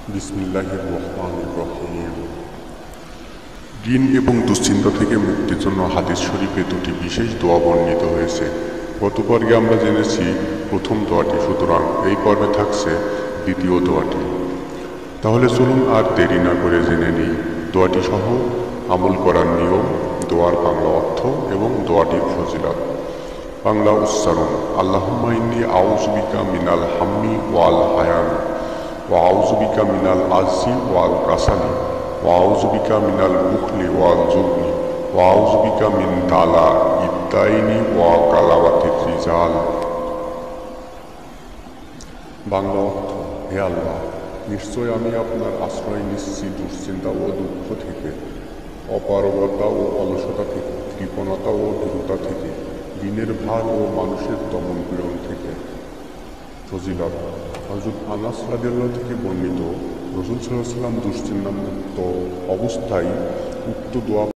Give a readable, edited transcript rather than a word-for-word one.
বিসমিল্লাহির রহমানির রহিম। ঋণ এবং দুশ্চিন্তা থেকে মুক্তির জন্য হাদিস শরীফে দুটি বিশেষ দোয়া বর্ণিত হয়েছে। গত পর্বে আমরা জেনেছি প্রথম দোয়াটি, সুতরাং এই পর্বে থাকছে দ্বিতীয় দোয়াটি। তাহলে চলুন আর দেরি না করে জেনে নিই দোয়াটি সহ আমল করার নিয়ম, দোয়ার বাংলা অর্থ এবং দোয়াটির ফজিলত। বাংলা উচ্চারণ: আল্লাহুম্মা ইন্নী আউযু বিকা মিনাল হাম্মি ওয়াল হায়ান ওয়া আউযু বিকা মিনাল আজজি ওয়াল কাসালি ওয়া আউযু বিকা মিনাল বুখলি ওয়াল জুবনি ওয়া আউযু বিকা মিন দালা ইদ্দাইনি ওয়া কালাওয়াতির রিজাল। বাংলা অর্থ: হে আল্লাহ, নিশ্চয় আমি আপনার আশ্রয় নিচ্ছি দুশ্চিন্তা ও দুঃখ থেকে, অপারগতা ও অলসতা থেকে, কৃপণতা ও দৃঢ়তা থেকে, ঋণের ভার ও মানুষের দমন পীড়ন থেকে। ফজিলত: হযরত আনাস রাদিয়াল্লাহু থেকে বর্ণিত, রাসূল সাল্লাল্লাহু আলাইহি ওয়াসাল্লাম দুশ্চিন্তামুক্ত অবস্থায় উক্ত দোয়া